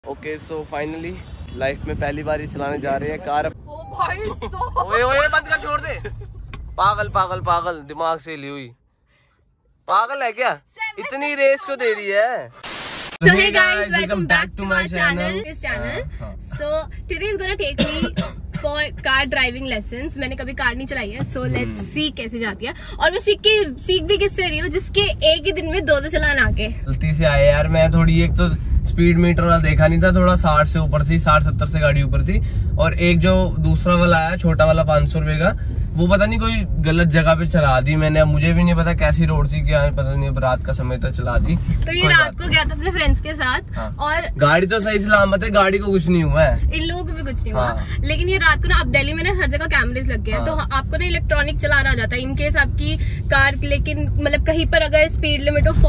Okay so finally life में पहली बार ही चलाने जा रहे हैं कार। ओए ओए बंद कर, छोड़ दे। पागल पागल पागल, दिमाग से ली हुई पागल है क्या? इतनी रेस क्यों दे रही है? So hey guys, welcome back to my channel. So today is gonna take me for car driving lessons. मैंने कभी कार नहीं चलाई है, so let's see कैसे जाती है। और मैं सीख भी किससे रही हूँ, जिसके एक ही दिन में दो चलाना आके। गलती से आए यार, मैं थोड़ी एक तो स्पीड मीटर वाला देखा नहीं था, थोड़ा 60 से ऊपर थी, 60-70 से गाड़ी ऊपर थी। और एक जो दूसरा वाला आया छोटा वाला 500 रुपए का, वो पता नहीं कोई गलत जगह पे चला दी मैंने। अब मुझे भी नहीं पता कैसी रोड थी, क्या पता नहीं, रात का समय था चला दी। तो ये रात को गया था अपने फ्रेंड्स के साथ। हाँ। और गाड़ी तो सही सलामत है, गाड़ी को कुछ नहीं हुआ है, इन लोगों को भी कुछ नहीं हुआ। लेकिन ये रात को ना, अब दिल्ली में ना हर जगह कैमरेज लग गए हैं, तो आपको ना इलेक्ट्रॉनिक चलाना आ जाता है इनकेस आपकी कार, लेकिन मतलब कहीं पर अगर स्पीड लिमिट हो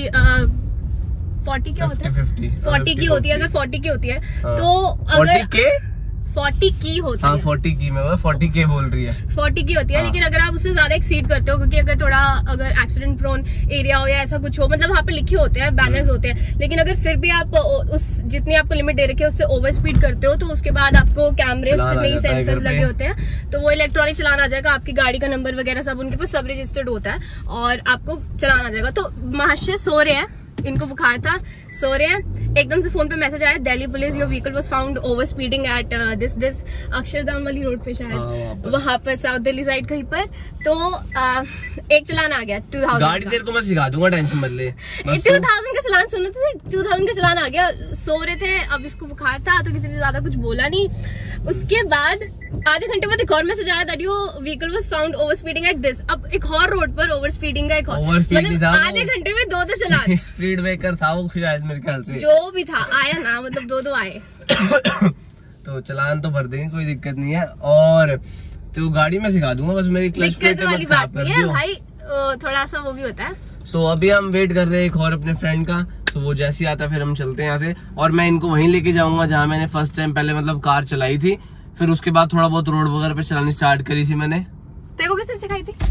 40 क्या होता है, 40 की होती है। अगर 40 की होती है तो अगर 40 की होती है, 40 की में 40 के बोल रही है, 40 की होती है। लेकिन अगर आप उससे ज्यादा एक्सीड करते हो, क्योंकि अगर थोड़ा अगर एक्सीडेंट प्रोन एरिया हो या ऐसा कुछ हो, मतलब वहाँ पे लिखे होते हैं, बैनर्स होते हैं, लेकिन अगर फिर भी आप उस जितनी आपको लिमिट दे रखी है उससे ओवर स्पीड करते हो, तो उसके बाद आपको कैमरेज में ही सेंसर्स लगे होते हैं, तो वो इलेक्ट्रॉनिक चलाना आ जाएगा। आपकी गाड़ी का नंबर वगैरह सब उनके पास सब रजिस्टर्ड होता है और आपको चलाना आ जाएगा। तो महाशय सो रहे हैं, इनको बुखार था, सो रहे हैं। एकदम से फोन पे मैसेज आया, Delhi police, your vehicle was found over speeding at this Akshardham वाली रोड पे, शायद वहाँ पर साउथ दिल्ली साइड कहीं पर। तो एक चलान आ गया 2000 गाड़ी तेरे को मैं सिखा दूंगा, टेंशन मत ले। 2000 का चलान सुनो थे, 2000 का चलान आ गया। सो रहे थे, अब इसको बुखार था तो किसी ने ज्यादा कुछ बोला नहीं। उसके बाद आधे घंटे बाद एक और मैसेज आया that your vehicle was found over speeding at this. अब एक और रोड पर ओवर स्पीडिंग का एक और, मतलब आधे घंटे में दो चलान। स्पीड ब्रेकर था वो शायद, मेरे ख्याल से जो भी था आया ना, मतलब दो आए। तो चलान तो भर देंगे, कोई दिक्कत नहीं है। और तो गाड़ी में सिखा दूंगा, बस मेरी क्लच प्लेट वाली बात नहीं है भाई, थोड़ा सा वो भी होता है। सो अभी हम वेट कर रहे हैं एक और अपने फ्रेंड का, तो वो जैसे ही आता है फिर हम चलते हैं यहाँ से। और मैं इनको वहीं लेके जाऊंगा जहाँ मैंने फर्स्ट टाइम पहले मतलब कार चलाई थी, फिर उसके बाद थोड़ा बहुत रोड वगैरह पे चलानी स्टार्ट करी थी मैंने। तेरे को किसने सिखाई थी?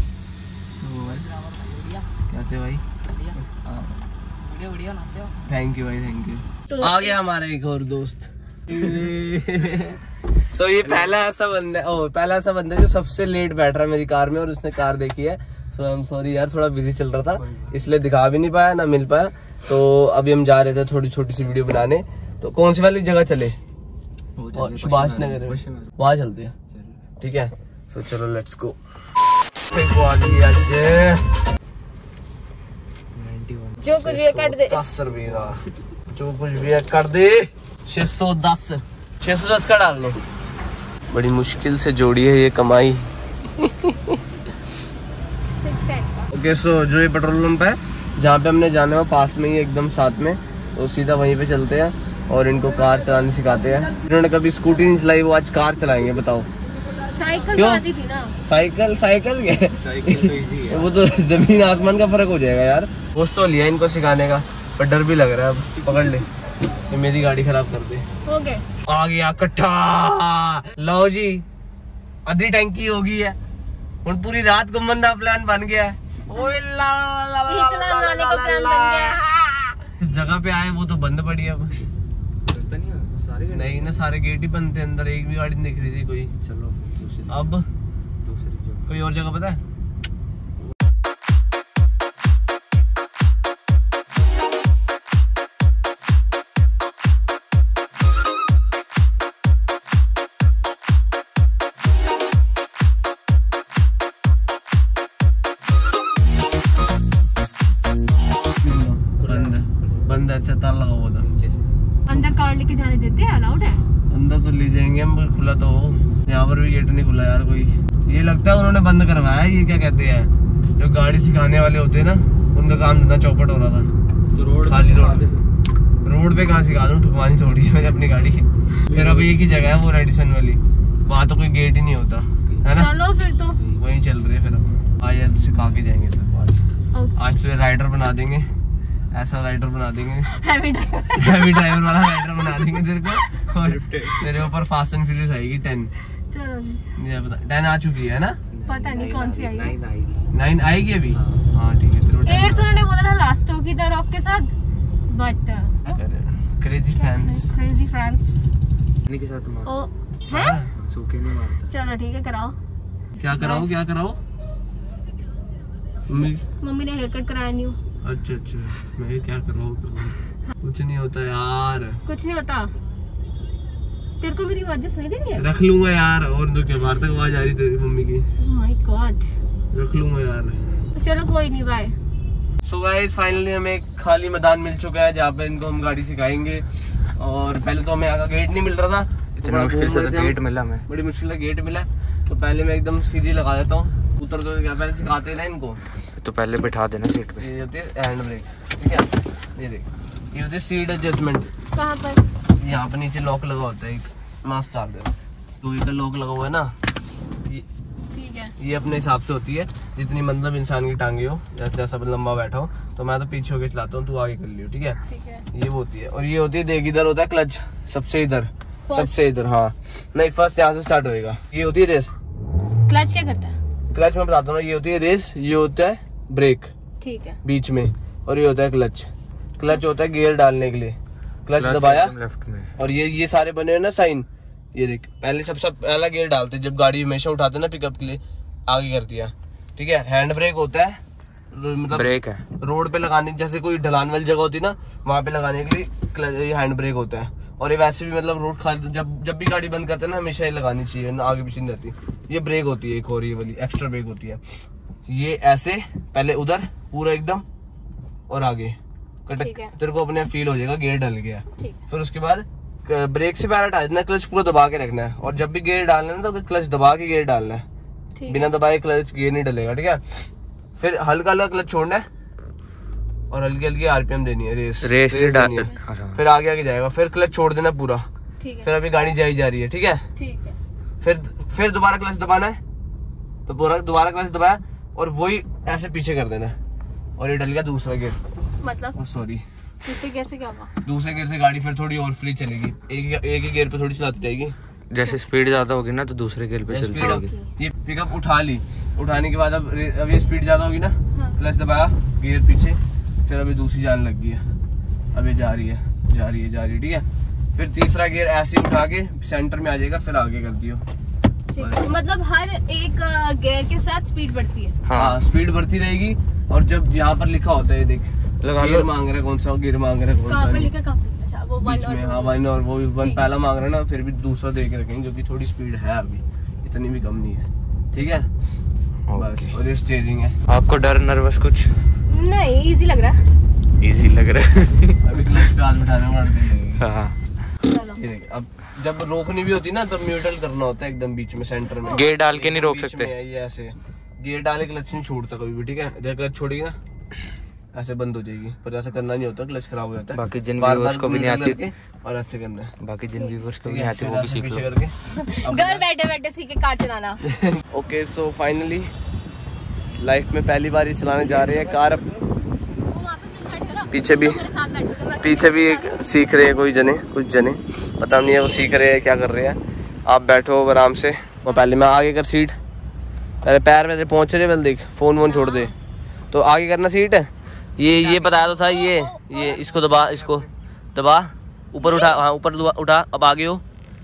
कैसे भाई? थैंक यू भाई, थैंक यू। तो आ गया हमारा एक और दोस्त। सो ये पहला ऐसा बंदा जो सबसे लेट बैठ रहा है मेरी कार में, और उसने कार देखी है। सो आई एम सॉरी यार, थोड़ा बिजी चल रहा था इसलिए दिखा भी नहीं पाया, ना मिल पाया। तो अभी हम जा रहे थे थोड़ी छोटी सी वीडियो बनाने। तो कौन सी वाली जगह चले? सुभाष नगर, वहाँ चलते हैं, ठीक है? सो चलो लेट्स गो। जो कुछ भी कर दे, 10 रुपये का जो कुछ भी कर दे। 610 का डाल लो। बड़ी मुश्किल से जोड़ी है ये कमाई। ओके सो जो ये पेट्रोल पंप है जहाँ पे हमने जाना है वो पास में ही एकदम साथ में, तो सीधा वहीं पे चलते हैं और इनको कार चलाने सिखाते हैं। इन्होंने कभी स्कूटी नहीं चलाई, वो आज कार चलाएंगे। बताओ साइकिल चलाती थी ना? साइकिल क्या वो तो जमीन आसमान का फर्क हो जाएगा यार। सोच तो लिया इनको सिखाने का, पर डर भी लग रहा है। अब पकड़ ले, ये मेरी गाड़ी खराब कर दे। हो गए, आ गया कट्ठा। लो जी, आधी टैंकी हो गई है, और पूरी रात घूमने का प्लान बन गया है। इस जगह पे आए वो तो बंद पड़ी है। अब नहीं ना, सारे गेट ही बंद थे, अंदर एक भी गाड़ी नहीं दिख रही थी कोई। चलो अब दूसरी कोई और जगह पता है? बंद है, अच्छा ताला लगा हुआ था। अंदर कार लेके जाने देते हैं? अलाउड है अंदर तो ले जाएंगे हम, खुला तो हो। यहाँ पर भी गेट नहीं खुला यार कोई। ये लगता है उन्होंने बंद करवाया। ये क्या कहते हैं, जो गाड़ी सिखाने वाले होते हैं ना, उनका काम धंधा चौपट हो रहा था। तो रोड खाली रोड पे कहाँ सिखा दूँ, ठुकवानी थोड़ी है मैंने अपनी गाड़ी। फिर अब एक ही जगह है वो रेडिसन वाली, वहाँ तो कोई गेट ही नहीं होता है ना। चलो फिर तो वहीं चल रही है। फिर अब आज सिखा के जाएंगे सर। आज तो राइडर बना देंगे, ऐसा राइडर बना देंगे, हैवी ड्राइवर वाला राइडर बना देंगे तेरे को। और तेरे ऊपर फास्ट एंड फ्यूरियस आएगी 10। चलो ये बता, 10 आ चुकी है ना? पता नहीं कौन सी आएगी। 9 आएगी अभी। हाँ ठीक है, 8 तो उन्होंने बोला था लास्ट होगी द रॉक के साथ, बट क्रेजी फैंस के साथ मार। ओ है सूखे नहीं मारता। चलो ठीक है कराओ। क्या कराओ मम्मी ने हेयर कट कराया न्यू। अच्छा मैं क्या कराऊँ कुछ नहीं होता यार। कुछ नहीं होता। तेरे को मेरी आवाज सुनाई दे रही है? रख लूंगा यार। और तो क्या बाहर तक आवाज आ रही तेरी मम्मी की। माय गॉड रख लूंगा यार। चलो कोई नहीं बाय। सो गाइस फाइनली हमें एक खाली मैदान मिल चुका है जहाँ पे इनको हम गाड़ी सिखाएंगे। और पहले तो हमें आगे गेट नहीं मिल रहा था, इतना मुश्किल से गेट मिला। हमें बड़ी मुश्किल से गेट मिला। तो पहले मैं एकदम सीधी लगा देता हूँ। उतर तो क्या पहले सिखाते ना इनको। तो पहले बिठा देना सीट पे। ये होती है हैंड ब्रेक, ठीक है। ये देख, ये होती है सीट एडजस्टमेंट। कहाँ पर? यहाँ पे नीचे लॉक लगा होता है, एक मास्क डाल दे। तो ये लॉक लगा हुआ है ना, ये अपने हिसाब से होती है जितनी मतलब इंसान की टांगे हो, जैसा सब लंबा बैठा हो। तो मैं तो पीछे होके चलाता हूँ, तू आगे कर लियो, ठीक है। ये वो होती है। और ये होती है देख इधर होता है क्लच, सबसे इधर हाँ नहीं फर्स्ट यहाँ से स्टार्ट होएगा। ये होती है रेस। क्लच क्या करता है? क्लच मैं बताता हूँ। ये होती है रेस, ये होता है ब्रेक, ठीक है, बीच में। और ये होता है क्लच। क्लच होता है गियर डालने के लिए। क्लच दबाया लेफ्ट में। और ये सारे बने हुए ना साइन। ये देख पहले सबसे पहला गियर डालते जब गाड़ी हमेशा उठाते ना पिकअप के लिए, आगे कर दिया, ठीक है। हैंड ब्रेक होता है, मतलब ब्रेक है रोड पे लगाने, जैसे कोई ढलान वाली जगह होती है ना, वहाँ पे लगाने के लिए ये हैंड ब्रेक होता है। और ये वैसे भी मतलब रोड खाली जब भी गाड़ी बंद करते हैं ना, हमेशा ये लगानी चाहिए ना, आगे पीछे नहीं रहती। ये ब्रेक होती है एक और, ये वाली एक्स्ट्रा ब्रेक होती है। ये ऐसे पहले उधर पूरा एकदम और आगे कटक, तेरे को अपने फील हो जाएगा गियर डल गया। फिर उसके बाद ब्रेक से पहले हटा देना, क्लच पूरा दबा के रखना है। और जब भी गियर डालना है ना तो क्लच दबा के गियर डालना है, बिना दबाए क्लच गियर नहीं डलेगा, ठीक है। फिर हल्का हल्का क्लच छोड़ना है और हल्की हल्की आरपीएम देनी है, रेस देनी है। फिर आगे जाएगा, फिर क्लच छोड़ देना पूरा। फिर अभी गाड़ी जा रही है, ठीक है। फिर दोबारा क्लच दबाना है, तो पूरा दोबारा क्लच दबाया और वही ऐसे पीछे कर देना है। और ये डल गया दूसरा गियर, मतलब सॉरी दूसरे गियर से क्या हुआ? दूसरे गियर से गाड़ी फिर थोड़ी और फ्री चलेगी। एक ही गियर पे थोड़ी चलाती जाएगी। जैसे स्पीड ज्यादा होगी ना तो दूसरे गियर पे चलती जाएगी। ये पिकअप उठा ली, उठाने के बाद अब ये स्पीड ज्यादा होगी ना, क्लच दबाया गियर पीछे, फिर अभी दूसरी जान लग गई है। अब ये जा रही है, ठीक है। फिर तीसरा गियर ऐसे उठा के सेंटर में आ जाएगा, फिर आगे कर दियो। मतलब हर एक गियर के साथ स्पीड बढ़ती है। हाँ स्पीड बढ़ती रहेगी। और जब यहाँ पर लिखा होता है, देख गियर मांग रहा है, कौन सा गियर मांग रहा है, कौन सा अच्छा, वो बीच में, हाँ वन, और वो भी वन पहला मांग रहा है ना, फिर भी दूसरा दे के रखेंगे जो कि थोड़ी स्पीड है, अभी इतनी भी कम नहीं है, ठीक है। बस। और ये स्टीयरिंग है। आपको डर नर्वस कुछ नहीं? इजी लग रहा है। अभी क्लच पे हाथ बिठाने पड़ते हैं। चलो ये देख, अब जब रोकनी भी होती है ना तब न्यूट्रल करना होता है एकदम बीच में, सेंटर में। गियर डाल के नहीं रोक सकते। ये ऐसे गियर डाले क्लच नहीं छोड़ता कभी भी, ठीक है। जब क्लच छोड़ेगी ना ऐसे बंद हो जाएगी, पर ऐसा करना नहीं होता, क्लच खराब हो जाता है। बाकी जिन व्यूअर्स को भी नहीं आती, और ऐसे करना है। बाकी जिन व्यूअर्स को भी नहीं आती वो भी सीख लो करके घर बैठे बैठे सीखे कार चलाना। ओके सो फाइनली लाइफ में पहली बार ही चलाने जा रहे हैं कार। पीछे भी एक सीख रहे हैं कुछ जने पता नहीं है वो सीख रहे हैं क्या कर रहे हैं। आप बैठो आराम से। वो पहले मैं आगे कर सीट, पहले पैर में पहुंच रहे, पहले देख फोन छोड़ दे, तो आगे करना सीट है। ये बताया तो था। ये इसको दबा ऊपर उठा, हाँ ऊपर उठा, अब आगे हो,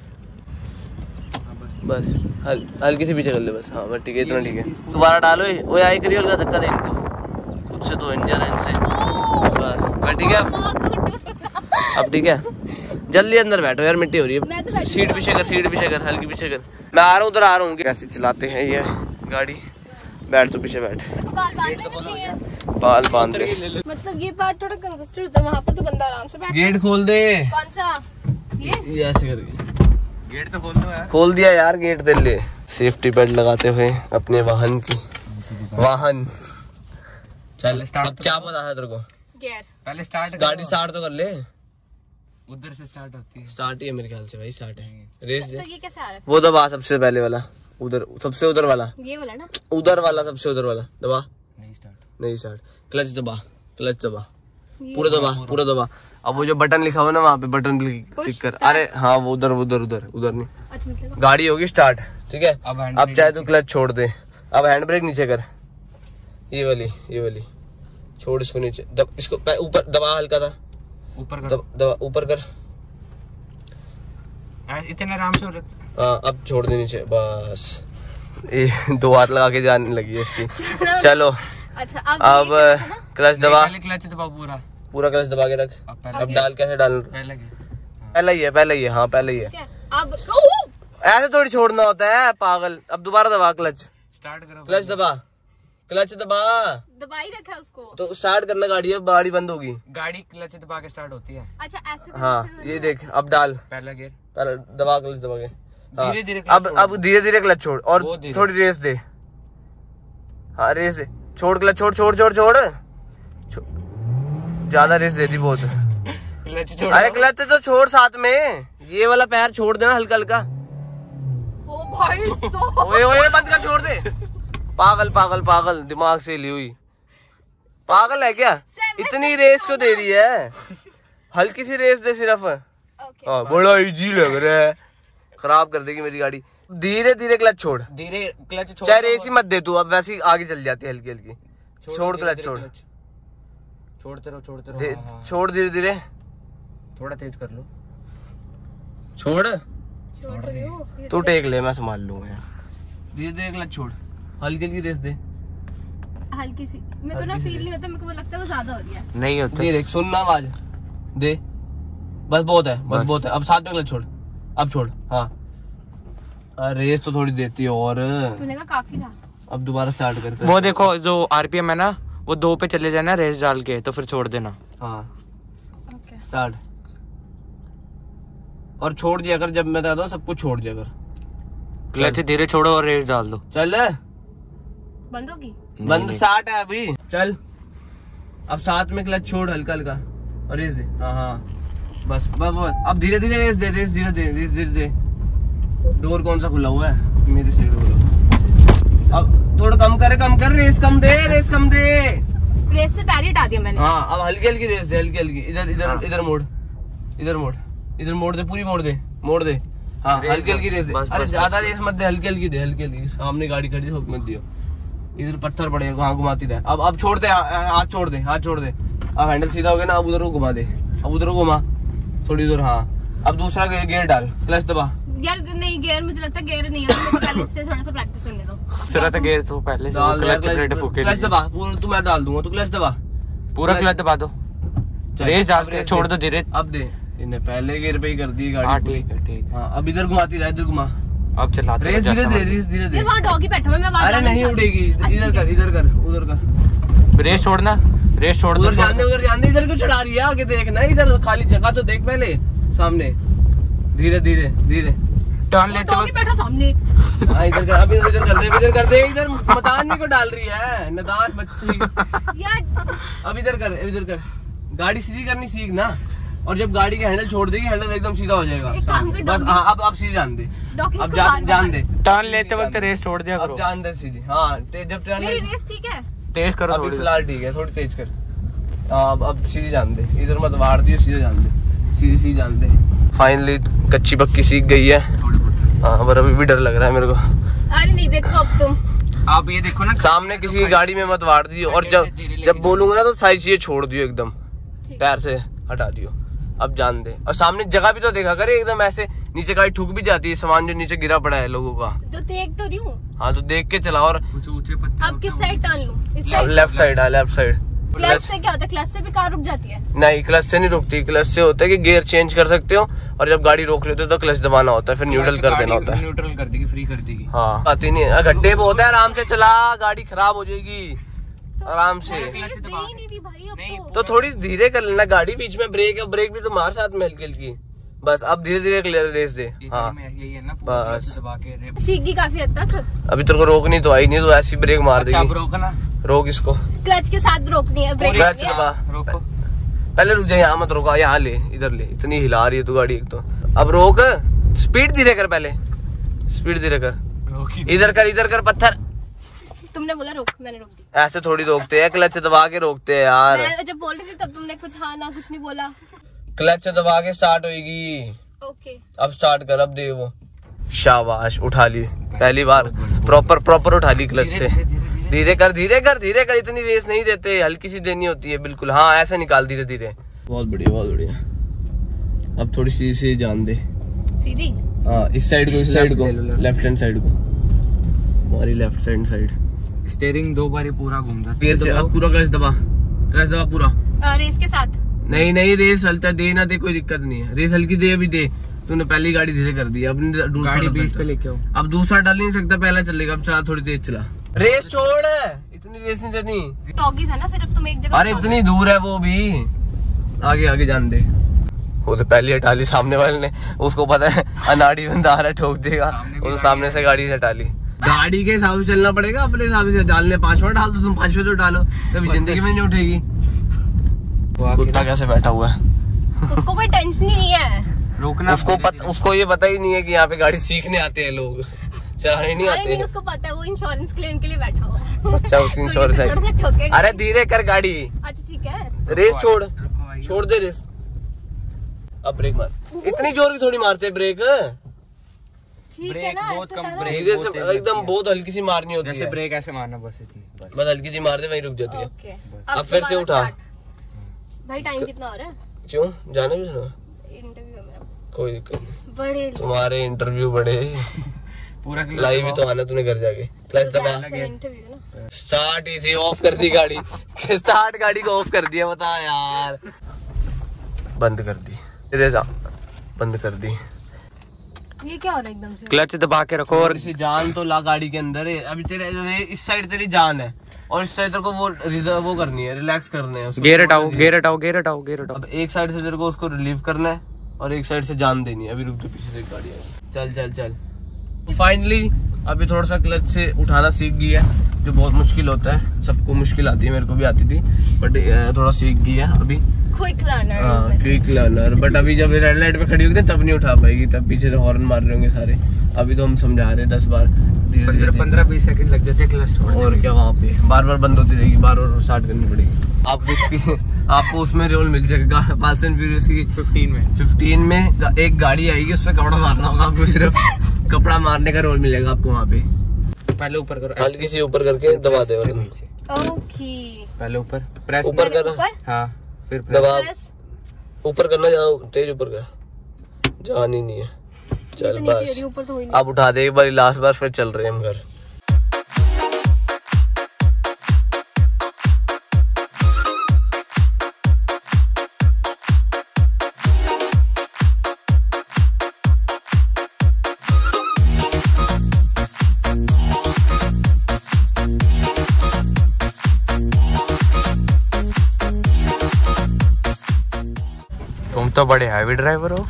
बस हल्की से पीछे कर ले बस, हाँ बस ठीक है, इतना ठीक है। दोबारा डालो, वो आगे करिए, हल्का धक्का दे इनको, खुद से तो इंजन है इनसे, बस ठीक है। अब ठीक है, जल्दी अंदर बैठो यार, मिट्टी हो रही है। सीट पीछे कर, हल्की पीछे कर। मैं आ रहा हूँ, उधर आ रहा हूँ। कैसे चलाते हैं ये गाड़ी, बैठ तो पीछे बैठ, बाल बांध दे। मतलब ये पार्ट थोड़ा कंजस्टेड होता है, वहाँ पर तो बंदा आराम से बैठ। गेट खोल दे। कौन सा? ये ऐसे करके गेट तो खोल दो यार। खोल दिया यार गेट, दे ले। सेफ्टी बेल्ट लगाते हुए अपने वाहन चल स्टार्ट। क्या पता है तेरे को? गियर पहले स्टार्ट, गाड़ी स्टार्ट तो कर ले। उधर से स्टार्ट होती है। स्टार्ट ही है मेरे ख्याल से भाई, स्टार्ट है। रेस तो ये कैसे आ रहा है? वो दबा सबसे पहले वाला, उधर सबसे उधर वाला, ये वाला ना, उधर वाला सबसे उधर वाला दबा। नहीं स्टार्ट। क्लच दबा पूरा दबा। अब वो जो बटन लिखा हुआ ना वहाँ पे बटन क्लिक कर। अरे हाँ वो उधर नहीं। अच्छा मतलब गाड़ी होगी स्टार्ट, ठीक है। अब चाहे तो क्लच छोड़ दे। अब हैंड ब्रेक नीचे कर, ये वाली छोड़, इसको नीचे इसको ऊपर दबा, हल्का था ऊपर कर, इतने आराम से हो रहा। हाँ अब छोड़ दे नीचे बस। ये 2 हाथ लगा के जाने लगी है इसकी। चलो अच्छा अब क्लच दबा। क्लच दबा पूरा क्लच दबा के रख। अब डाल कैसे डाल? पहले ही है हाँ पहले ही है। अब ऐसे थोड़ी छोड़ना होता है पागल। अब दोबारा दबा क्लच। स्टार्ट करो। क्लच दबा दबा ही रखा है उसको। तो स्टार्ट करना गाड़ी, अब गाड़ी बंद होगी। गाड़ी क्लच दबा के स्टार्ट होती है। अच्छा ऐसे हाँ ये देख अब डाल। पहला गियर पहले दबा क्लच दबा के। हाँ, धीरे-धीरे अब धीरे-धीरे क्लच छोड़ और थोड़ी रेस दे। हाँ रेस दे। छोड़ क्लच छोड़। ज्यादा रेस देती बहुत। क्लच छोड़। अरे क्लच तो छोड़ साथ में, ये वाला पैर छोड़ देना हल्का हल्का। ओ भाई ओए बंद कर, छोड़ दे। पागल दिमाग से ली हुई पागल है क्या? इतनी रेस क्यों दे रही है? हल्की सी रेस दे सिर्फ। हाँ बड़ा इजी लग रहा है। खराब कर देगी मेरी गाड़ी। धीरे धीरे क्लच छोड़। धीरे क्लच छोड़। चाहे रेस ही मत दे तू, अब वैसे ही आगे चल जाती है हल्की हल्की। छोड़ क्लच छोड़। छोड़ते रहो। छोड़ धीरे धीरे। थोड़ा तेज कर लो। छोड़ रही हूँ। तू टेक ले, मैं संभाल लूंगा यार। धीरे धीरे क्लच छोड़, हल्की हल्की रेस दे। हल्की सी मेरे को ना फील नहीं होता, मेरे को लगता है वो ज्यादा हो रही है। नहीं होता। ये देख सुनना आवाज दे। बस बहुत है। अब साथ में क्लच छोड़। अब छोड़। हाँ रेस तो थोड़ी देती है और तूने कहा काफी था। अब दोबारा स्टार्ट कर। वो देखो जो आरपीएम है ना, वो 2 पे चले जाना रेस डाल के, तो फिर छोड़ देना। हाँ ओके स्टार्ट। और छोड़ दिया कर, जब मैं कहता हूँ सब कुछ छोड़ दिया कर। क्लच धीरे छोड़ो और रेस डाल दो। चल बंद होगी। बंद स्टार्ट है अभी। चल अब साथ में क्लच छोड़ हल्का हल्का और रेस दे। हाँ बस अब धीरे धीरे रेस दे। रेस धीरे दे। डोर कौन सा खुला हुआ है? मेरे साइड खुला। अब थोड़ा कम कर। रेस कम दे। रेस से पैर ही हटा दिया मैंने। हाँ अब हल्की हल्की रेस दे। हल्की इधर मोड़ दे। पूरी मोड़ दे। हाँ हल्की हल्की रेस दे। अरे ज्यादा रेस मत दे, हल्की हल्की दे। सामने गाड़ी खड़ी है, मत दियो। इधर पत्थर पड़ेगा, वहाँ घुमाती रहे। अब छोड़ दे, हाथ छोड़ दे। अब हैंडल सीधा हो गया ना, अब उधर को घुमा दे। अब उधर को घुमा थोड़ी दूर। हाँ अब दूसरा गियर डाल, क्लच दबा। यार नहीं गियर, मुझे लगता है गियर नहीं है, तो पहले इससे थोड़ा सा प्रैक्टिस करने दो। चला था गियर तो पहले से क्लच दबा। पूरा तू मैं डाल दूंगा, तू क्लच दबा। पूरा क्लच दबा दो। रेस डाल के छोड़ दो धीरे। अब दे, इन्हें पहले गियर पे ही कर दी गाड़ी। हाँ ठीक है। हाँ अब इधर घुमाती रहा, इधर घुमा। अब चला रेस धीरे दे। वहाँ डॉगी बैठा हुआ है, मैं वहाँ अरे नहीं उड़ेगी। इधर कर उधर कर। रेस छोड़ना, रेस छोड़ दो। उधर जान दे। इधर क्यों चढ़ा रही है? आगे देखना, इधर खाली जगह तो देख पहले सामने। धीरे टर्न लेते वक्त बैठा सामने। इधर कर। अभी इधर कर दे। इधर मतान को डाल रही है नदान बच्ची यार। अब इधर कर। गाड़ी सीधी करनी सीख ना, और जब गाड़ी का हैंडल छोड़ देगी, हैंडल एकदम सीधा हो जाएगा। बस हाँ अब सीधी जान दे। अब जान दे। टर्न लेते वक्त रेस छोड़ दिया करो। अब जान दे सीधी। हाँ जब टर्न मेरी रेस ठीक है, तेज करो। अभी फिलहाल ठीक है, थोड़ी तेज कर। अब सीधी जान दे। इधर मत वाड़ दियो, सीधे जान दे। सीधी जान दे। फाइनली कच्ची पक्की सीख गई है। हाँ पर अभी भी डर लग रहा है मेरे को। अरे नहीं देखो अब तुम। आप ये देखो ना, सामने किसी की गाड़ी में मत वाड़ दियो, और जब बोलूंगा ना तो सारी चीजें छोड़ दियो, एकदम पैर से हटा दियो। अब जान दे। और सामने जगह भी तो देखा करे, एकदम ऐसे नीचे गाड़ी ठुक भी जाती है, सामान जो नीचे गिरा पड़ा है लोगों का। तो देख तो रही हूँ। हाँ तो देख के चला। और ऊंचे पत्थर। अब किस साइड टर्न लूं? इस साइड? Left side. क्लच से क्या होता है? क्लच से भी कार रुक जाती है? नहीं क्लच से नहीं रुकती। क्लच से होता है कि गियर चेंज कर सकते हो, और जब गाड़ी रोक लेते हो तो क्लच दबाना होता है, फिर न्यूट्रल कर देना होता है। न्यूट्रल कर देगी, फ्री कर देगी। हाँ आती नहीं है। गड्ढे पे होता है, आराम से चला, गाड़ी खराब हो जाएगी आराम से। तो थोड़ी धीरे कर लेना गाड़ी, बीच में ब्रेक भी तो मार साथ में हल्की हल्की। बस अब धीरे धीरे रेस दे। हाँ बस सीख काफी हद तक। अभी तेरे को रोकनी तो आई नहीं, तो ऐसी ब्रेक मार देगी। रोक इसको, क्लच के साथ रोकनी है, ब्रेक क्लच दबा। रोको पहले, रुक जा, यहाँ मत रोका, यहाँ ले, इधर ले। इतनी हिला रही है तू गाड़ी एक तो। अब रोक, स्पीड धीरे कर, पहले स्पीड धीरे कर। इधर कर पत्थर। तुमने बोला रोक, मैंने रोक दी। ऐसे थोड़ी रोकते हैं, क्लच दबा के रोकते हैं यार। मैं जब बोल रही थी तब तुमने कुछ हाँ ना कुछ नहीं बोला। क्लच दबा के स्टार्ट होगी। ओके अब स्टार्ट कर। अब दे वो, शाबाश, उठा ली पहली बार। प्रॉपर उठा ली क्लच से। धीरे कर। इतनी रेस नहीं देते, हल्की सी देनी होती है बिल्कुल। हाँ ऐसे निकाल धीरे। बहुत बढ़िया। अब थोड़ी सी जान दे। सीधी? हाँ इस साइड को, इस साइड को, लेफ्ट हैंड साइड को, हमारी लेफ्ट हैंड साइड। स्टीयरिंग 2 बार पूरा घूमता। पैर से अब पूरा क्लच दबा पूरा। रेस के साथ? नहीं रेस हल्का दे ना दे कोई दिक्कत नहीं है, रेस हल्की दे अभी दे। तूने पहली गाड़ी धीरे कर दी, अब गाड़ी 20 पे लेके आओ। अब दूसरा डाल नहीं सकता, पहला चलेगा। अब चला थोड़ी तेज चला, रेस छोड़, इतनी रेस नहीं देनी। डॉगीज है ना, फिर अब तुम एक जगह। अरे इतनी दूर है वो भी, आगे जान दे। वो तो पहले हटा ली सामने वाले ने, उसको पता है अनाड़ी बंदा आ रहा है ठोक देगा, वो सामने से गाड़ी से हटा ली। गाड़ी के हिसाब से चलना पड़ेगा, अपने हिसाब से डालने 5 डाल दो, तुम 5 तो डालो, कभी जिंदगी में नहीं उठेगी। कुत्ता कैसे बैठा हुआ है, उसको कोई टेंशन ही नहीं है। रोकना उसको ये पता ही नहीं है कि यहाँ पे गाड़ी सीखने आते हैं लोग, चलाने नहीं आते। नहीं, उसको पता है, वो इंश्योरेंस क्लेम के लिए बैठा हुआ है। अच्छा उसकी इंश्योरेंस है। अरे धीरे कर गाड़ी। अच्छा ठीक है, रेस छोड़ दे रेस। अब ब्रेक मार, इतनी जोर की थोड़ी मारते ब्रेक, ठीक है ना, बहुत कम ब्रेक, धीरे से एकदम बहुत हल्की सी मारनी होती है। जैसे ब्रेक ऐसे मारना बस, इतनी बस हल्की सी मारते वहीं रुक जाती है। ओके, अब फिर से उठा। भाई टाइम कितना हो रहा है? क्यों जाने भी सुना, इंटरव्यू है मेरा। कोई दिक्कत नहीं, बड़े तुम्हारे इंटरव्यू बड़े पूरा लाइव भी तो आना तूने घर जाके। क्लच दबा, इंटरव्यू ना, स्टार्ट ही थी, ऑफ कर दी गाड़ी। स्टार्ट गाड़ी को ऑफ कर दिया, बता यार। बंद कर दी, रेजा बंद कर दी। ये क्या हो रहा है एकदम से? क्लच दबा के रखो और इसी जान तो ला गाड़ी के अंदर है। अभी तेरे इस साइड तेरी जान है और इस साइड तेरे को वो रिजर्व वो करनी है, रिलैक्स करने है। गेयर हटाओ। अब एक साइड से तेरे को उसको रिलीव करना है और एक साइड से जान देनी है। अभी रुक जो, पीछे से एक गाड़ी है। चल फाइनली अभी थोड़ा सा क्लच से उठाना सीख गई है, जो बहुत मुश्किल होता है, सबको मुश्किल आती है, मेरे को भी आती थी, बट थोड़ा सीख गई है अभी। Quick learner. हाँ क्विक लर्नर, बट अभी जब रेड लाइट पे खड़ी होगी तब नहीं उठा पाएगी, तब पीछे से हॉर्न मार रहे होंगे सारे। अभी तो हम समझा रहे हैं 10 बार, 15-20 सेकंड लग जाते हैं क्लच छोड़ने। और क्या, वहाँ पे बार बंद होती रहेगी, बार स्टार्ट करनी पड़ेगी। आपको उसमें रोल मिल जाएगा फास्ट एंड फ्यूरियस की 15 में एक गाड़ी आएगी, उस पर कपड़ा मारना होगा आपको, सिर्फ कपड़ा मारने का रोल मिलेगा आपको वहाँ पे। पहले ऊपर करो, हल्की सी ऊपर करके दबा दे, और ओके पहले ऊपर प्रेस ऊपर कर, हाँ फिर दबा, ऊपर करना, ज्यादा तेज ऊपर कर, जान ही नहीं है। चल बस ऊपर तो ही अब उठा दे एक बार, लास्ट बार, फिर चल रहे हैं हम घर। तुम तो बड़े हैवी ड्राइवर हो।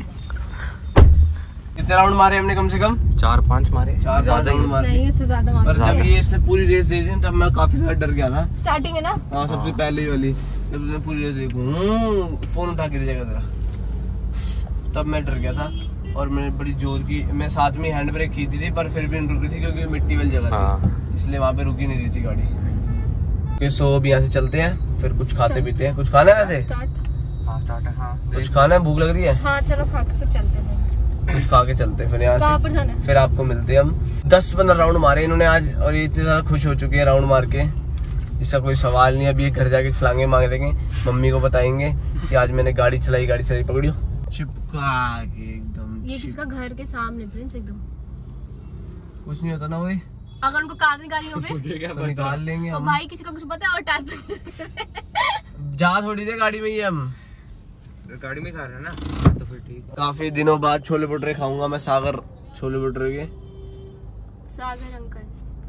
कितने राउंड मारे हमने? कम से कम 4-5 मारे, 4 राउंड मारे। नहीं, उससे ज्यादा मार। पर जब ये इसने पूरी रेस दे दी तब मैं काफी ज्यादा डर गया था। स्टार्टिंग है ना? हाँ सबसे पहले वाली, जब उसने पूरी रेस देखी, फोन उठा के जाएगा तेरा, तब मैं डर गया था। और मैंने बड़ी जोर की, मैं साथ में हैंड ब्रेक की थी, पर फिर भी रुक रही थी क्योंकि मिट्टी वाली जगह थी, इसलिए वहाँ पे रुकी नहीं रही थी गाड़ी। सो अब यहाँ से चलते हैं, फिर कुछ खाते पीते हैं। कुछ खाना है वैसे? स्टार्ट है। हाँ कुछ खाना है, भूख लग रही है? हाँ चलो खा के फिर चलते हैं। कुछ खा के चलते हैं, फिर यहाँ पर जाना है? फिर आपको मिलते हैं हम। 10-15 राउंड मारे इन्होंने आज, और ये इतने ज्यादा खुश हो चुके हैं राउंड मार के, इसका कोई सवाल नहीं। अभी ये घर जाके छलांगे मांग लेंगे, मम्मी को बताएंगे कि आज मैंने गाड़ी चलाई पकड़ियो चिपका के एकदम। ये किसका घर के सामने प्रिंस, एकदम कुछ नहीं होता ना। वो अगर उनको कार निकालनी हो तो निकाल लेंगे तो हम। भाई किसी का कुछ पता है? और टायर पंचर जा थोड़ी देर गाड़ी में ही हम, गाड़ी में खा रहे हैं ना, तो फिर ठीक। काफी दिनों बाद छोले भटूरे खाऊंगा मैं, सागर छोले भटूरे के। सागर अंकल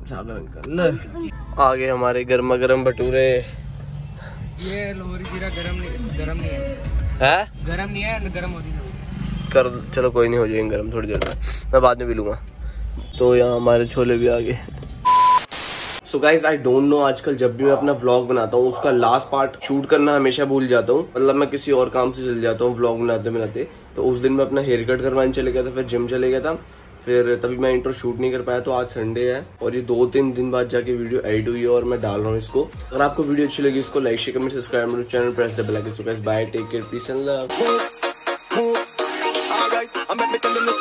आ गए हमारे गर्मा गर्म भटूरे। ये लोहरी जीरा गरम नहीं है, गरम नहीं है, गरम होती है। कर चलो कोई नहीं, हो जाएंगे गरम थोड़ी देर में, मैं बाद में भी लूंगा। तो यहाँ हमारे छोले भी आ गए। So guys I don't know, आजकल जब भी मैं अपना व्लॉग बनाता हूँ उसका लास्ट पार्ट शूट करना हमेशा भूल जाता हूँ। मतलब मैं किसी और काम से चल जाता हूँ व्लॉग बनाते। तो उस दिन मैं अपना हेयर कट करवाने चले गया था, फिर जिम चले गया था, फिर तभी मैं इंट्रो शूट नहीं कर पाया। तो आज संडे है और ये 2-3 दिन बाद जाके वीडियो एडिट हुई है और मैं डाल रहा हूँ इसको। अगर आपको वीडियो अच्छी लगी इसको लाइक शेयर कमेंट सब्सक्राइब मेरे channel, press the bell icon. So guys bye, take care, peace and love.